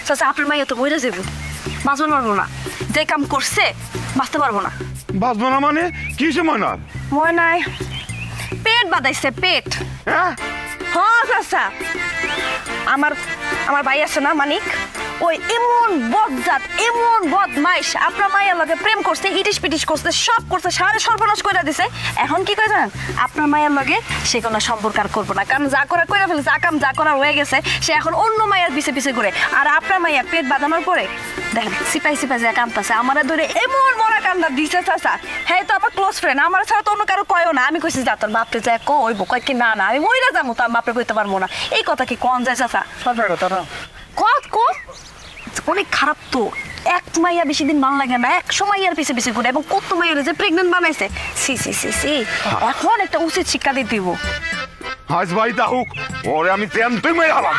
চাচা আপনার মাইয়া তো বইরা যাবো, বাঁচতে পারবো না। যে কাম করছে বাঁচতে পারবো না। বাঁচবো না মানে কিসে মনে মনে নাই পেট বাঁধাইছে পেট। হ্যাঁ হ্যাঁ চাচা, আমার আমার ভাই আছে না মানিক, ওই এমন বদজাত এমন বদমাইশ আপনার মায়ের লগে প্রেম করছে, ইটিস পিটিস করছে, সব করছে, সারা সর্বনাশ করে দিছে। এখন কি করে জানেন, আপনার মায়ের লগে সে কোনো সম্পর্ক আর করবো না, কারণ যা করা করে ফেলেছে, আকাম যা করা হয়ে গেছে, সে এখন অন্য মায়ের পিছে পিছে ঘুরে। আর আপনার মায়ের পেট বাঁধানোর পরে দেখেন সিপাই সিপাই যে কামতাছে, আমার ধরে এমন বড় কান্দা দিছে চাচা। হ্যাঁ তো আমার ক্লোজ ফ্রেন্ড, আমার ছাড়া তো অন্য কারো কয়ও না। আমি কইছি যা তোর বাপরে যায় কইব, কয় কি না না আমি মইরা যাবো, তো আমি বাপরে কইতে পারবো না। এই কথা কি কন যায় চাচা? কত কত অনেক খারাপ তো। এক মাইয়া বেশি দিন ভালো লাগে না, 100 মাইয়ার পিছে পিছে ঘুরে, এবং কত মাইয়ার যে প্রেগনেন্ট বানাইছে। সি সি সি সি, এখন একটা উচিত শিক্ষা দিয়ে দিব। আজ ভাই দাহুক ওরে আমি তেম তুই মেরে হলাম।